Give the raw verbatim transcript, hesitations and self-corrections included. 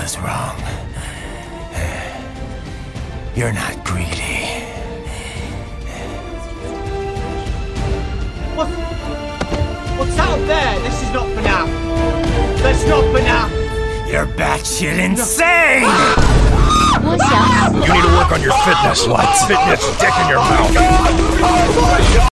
is wrong. You're not greedy. What? What's out there? This is not for now. That's not for now. You're batshit insane! You need to work on your fitness. What? Fitness, dick in your mouth.